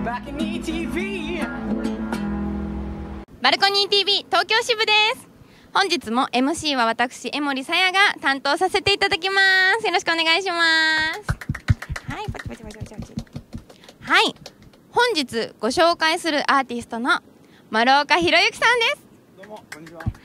バルコニー TV 東京支部です。本日も MC は私江守さやが担当させていただきます。よろしくお願いします。はい、パチパチパチパチパチ。はい、本日ご紹介するアーティストの丸岡弘之さんです。 どうもこんにちは。 はい、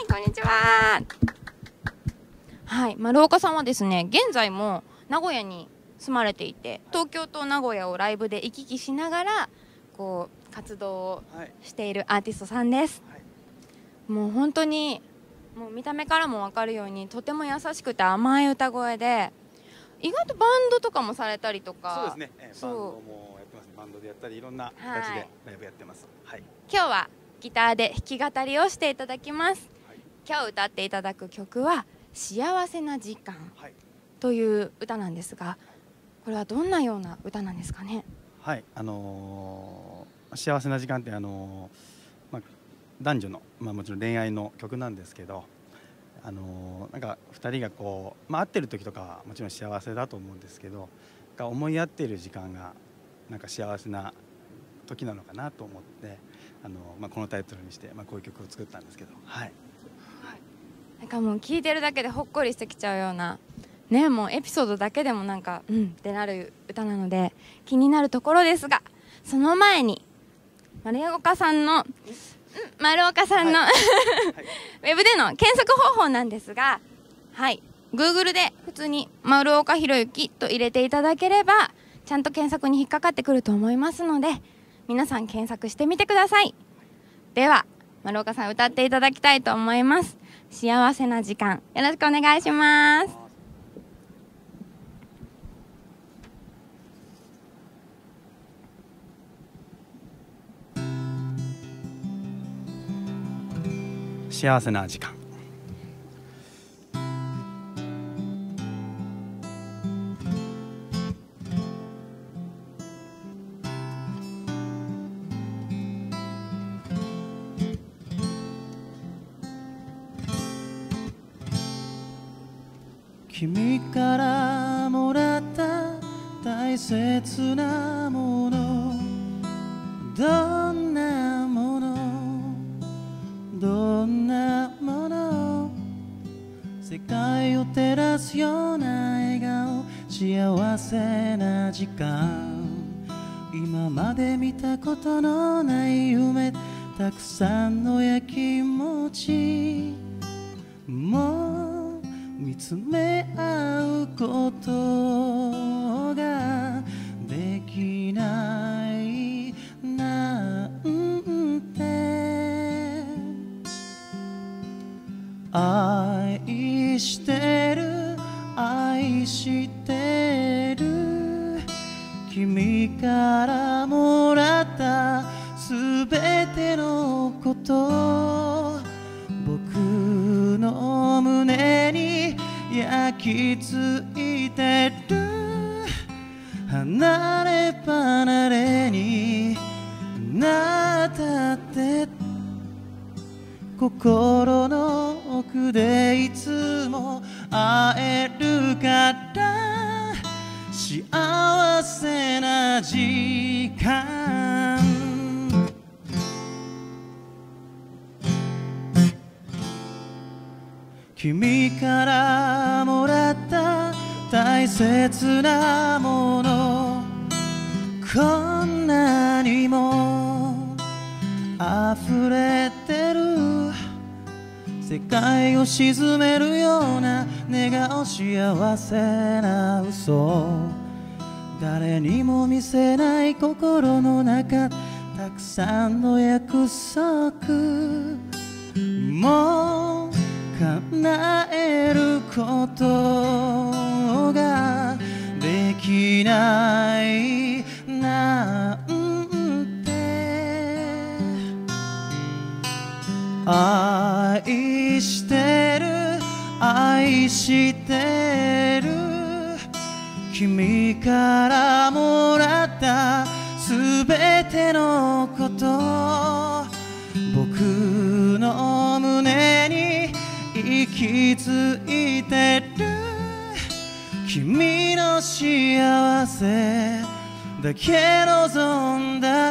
こんにちは。はい、丸岡さんはですね、現在も名古屋に住まれていて、東京と名古屋をライブで行き来しながらこう活動をしているアーティストさんです。もう本当にもう見た目からも分かるようにとても優しくて甘い歌声で、意外とバンドとかもされたりとか。 そうですね、バンドもやってますね。バンドでやったりいろんな形でライブやってます。はい、 今日はギターで弾き語りをしていただきます。はい、今日歌っていただく曲は幸せな時間という歌なんですが、これはどんなような歌なんですかね。 はい、幸せな時間って男女の、もちろん恋愛の曲なんですけど、なんか2人がこう、会ってる時とかはもちろん幸せだと思うんですけど、思い合っている時間がなんか幸せな時なのかなと思って、このタイトルにして、こういう曲を作ったんですけど、はい、 なんかもう聴いてるだけでほっこりしてきちゃうようなね、もうエピソードだけでもなんかってなる歌なので気になるところですが、その前に丸岡さんの、はい、ウェブでの検索方法なんですが、はい、Google で普通に丸岡弘之と入れていただければちゃんと検索に引っかかってくると思いますので、皆さん検索してみてください。では丸岡さん歌っていただきたいと思います。幸せな時間、よろしくお願いします。 幸せな時間。君からもらった大切なもの、どんなもの、どんなもの、世界を照らすような笑顔、幸せな時間、今まで見たことのない夢、たくさんのやきもち、もう見つめ合うことができないなんて、愛してる愛してる、君からもらったすべてのこと、僕の胸に焼き付いてる、離れ離れになったって心の奥でいつも会えるから、幸せな時間、君からもらった大切なもの、こんなにも溢れてる、世界を沈めるような願う幸せな嘘、誰にも見せない心の中、たくさんの約束、もう叶えることができないなんて、愛してる愛してる、君からもらったすべてのこと、僕の胸に息づいてる、君の幸せだけ望んだ。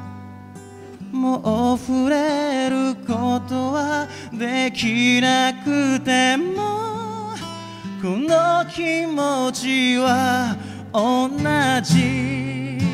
もう触れることはできなくてもこの気持ちは同じ。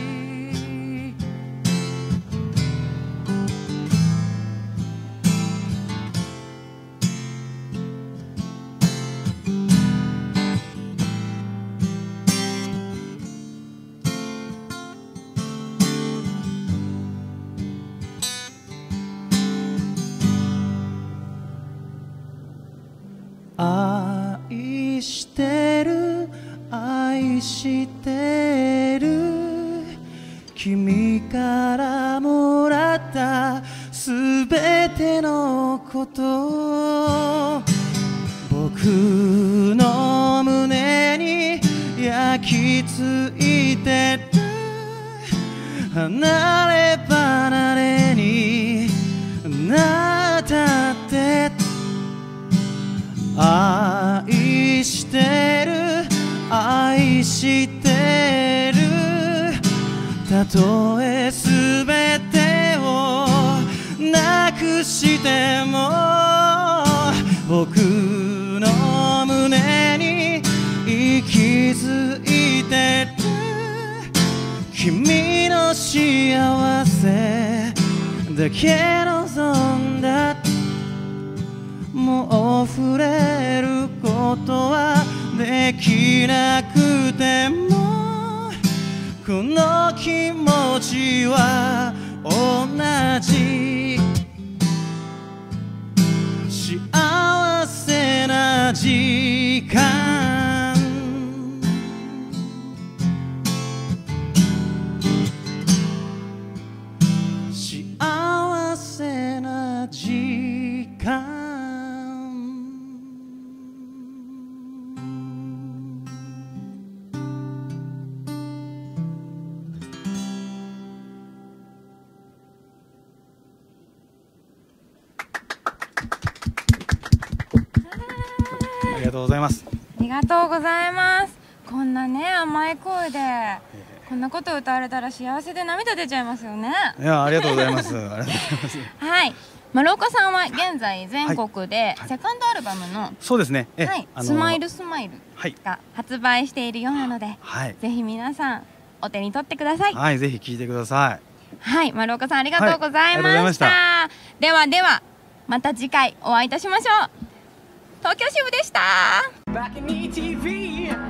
愛してる愛してる君からもらったすべてのこと僕の胸に焼き付いてる離れ離れになったって愛してる愛してるたとえすべてをなくしても僕の胸に息づいてる君の幸せだけ望んだ。もう触れることはできなくてもこの気持ちは同じ。幸せな時間幸せな時間ありがとうございます。 ありがとうございます。こんなね甘い声でこんなこと歌われたら幸せで涙出ちゃいますよね。 いや、ありがとうございます。ありがとうございます。 はい。丸岡さんは現在全国でセカンドアルバムのそうですね。 はい、スマイルスマイルが発売しているようなので、ぜひ皆さんお手に取ってください。 はい、ぜひ聴いてください。 はい、丸岡さんありがとうございました。ではではまた次回お会いいたしましょう。東京支部でした。